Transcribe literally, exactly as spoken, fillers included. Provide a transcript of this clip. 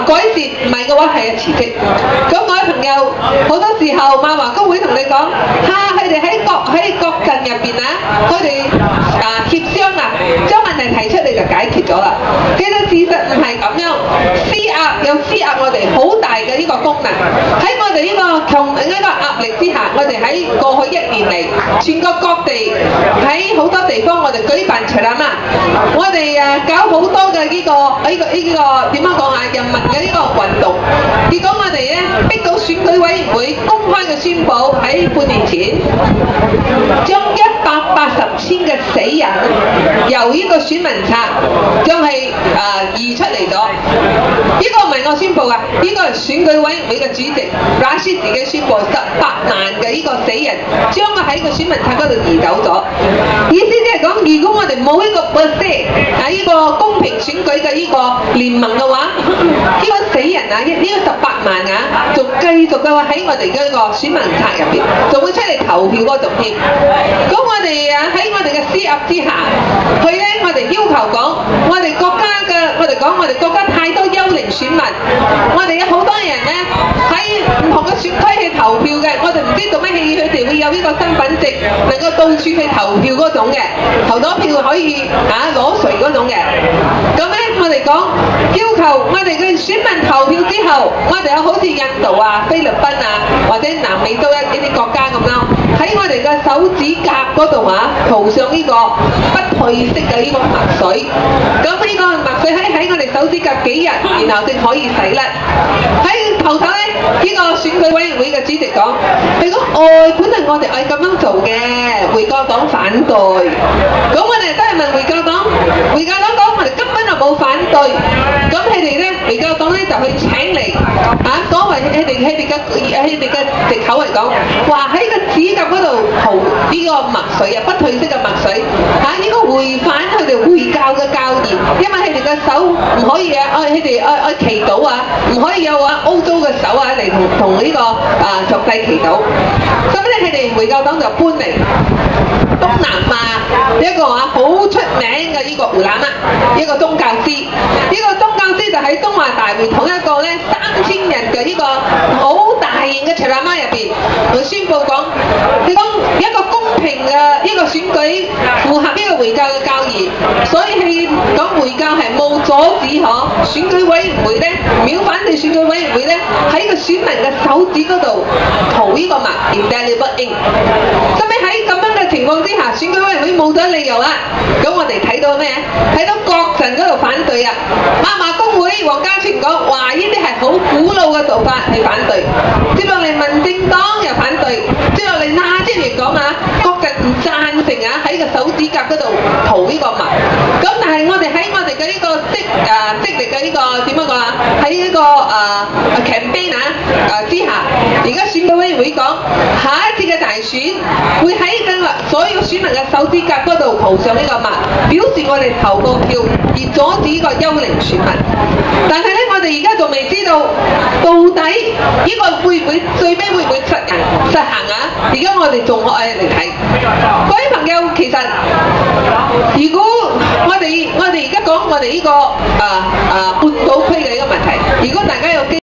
改善，唔係嘅話係辭職。咁各位朋友，好多時候馬華公會同你講，嚇佢哋喺國喺國陣入邊啊，佢哋啊協商啊，將問題提出嚟就解決咗啦。其實事實唔係咁樣，施壓有施壓我哋好大嘅呢個功能。喺我哋呢個強呢個壓力之下，我哋喺過去一年嚟，全國各地喺好多地方我哋舉辦除啦嘛，我哋誒搞好多嘅呢個呢個呢個點樣講啊？人民嘅呢個運動，結果我哋咧逼到選舉委員會公開嘅宣佈喺半年前，將一百八十千嘅死人由呢個選民冊將係誒移出嚟咗。呢個唔係我宣佈啊，呢個係選舉委員會嘅主席拉斯自己宣佈，十八萬嘅呢個死人將佢喺個選民冊嗰度移走咗。意思即係講，如果我哋冇呢個 percent 喺呢個公平選舉嘅呢個聯盟嘅話，呢個死人啊，呢個十八萬啊，仲繼續嘅話喺我哋嘅呢個選民冊入邊，仲會出嚟投票嗰種添。咁我哋啊喺我哋嘅施壓之下，佢咧我哋要求講，我哋國家嘅我哋講我哋國家太多幽靈選民，我哋有好多人咧喺唔同嘅選區去投票嘅，我哋唔知做乜嘢，佢哋會有呢個身份證，能夠到處去投票嗰種嘅，投咗票可以啊攞稅嗰種嘅。咁咧我哋講要求我哋嘅選民投票之後，我哋有好似印度啊、菲律賓啊或者南美洲一啲國家咁樣，喺我哋嘅手指甲嗰度啊塗上呢個不褪色嘅呢個墨水。咁呢個墨水喺喺我哋手指甲幾日，然後先可以洗甩。喺頭頭咧，呢個選舉委員會嘅主席講，佢講哦，本來我哋係咁樣做嘅，回教黨反對。咁我哋都係問回教黨，回教黨講我哋根本就冇反對。咁佢哋咧，回教黨咧就去請嚟嚇，所謂佢哋佢哋嘅佢哋嘅藉口嚟講，話喺個指甲嗰度塗呢個墨水啊，不褪色嘅墨水嚇，應該違反佢哋回教嘅教義，因為佢哋嘅手唔可以啊，愛佢哋愛愛祈禱啊，唔可以有啊歐洲嘅手啊嚟同同呢個啊上帝祈禱。咁咧，佢哋回教黨就搬嚟東南亞一個啊好出名嘅呢個胡蘭啊，一個宗教師，呢個宗教師就喺東華大會堂一個咧三千人嘅呢個好大型嘅長喇嘛入邊，佢宣佈講，佢講一個公平嘅呢個選舉符合呢個回教嘅教義，所以佢講回教係冇阻止可選舉委員會咧，秒反對選舉委員會咧喺個選民嘅手指嗰度塗呢個墨 indelible ink。咁你喺咁樣嘅情況之下，選舉委員會冇咗理由啦。咁我哋睇到咩？睇到國陣嗰度反對啊！馬華公會黃家全講話呢啲係好古老嘅做法，係反對。接落嚟民政黨又反對，接落嚟那即係講啊，國陣唔贊成啊喺個手指甲嗰度塗呢個墨。咁但係我哋喺我哋嘅呢個積啊積力嘅呢個點樣講啊？喺呢個啊 campaign 啊啊之下，而家選舉委員會講下一次嘅大選會喺嘅所有選民嘅手指甲嗰度塗上呢個墨，表示我哋投過票而阻止呢個幽靈選民。但係咧，我哋而家仲未知道到底呢個會唔會最尾會唔會實行實行啊？而家我哋仲可以嚟睇。各位朋友，其實如果我哋我哋而家講我哋呢個啊啊半島區嘅呢個問題，如果大家有機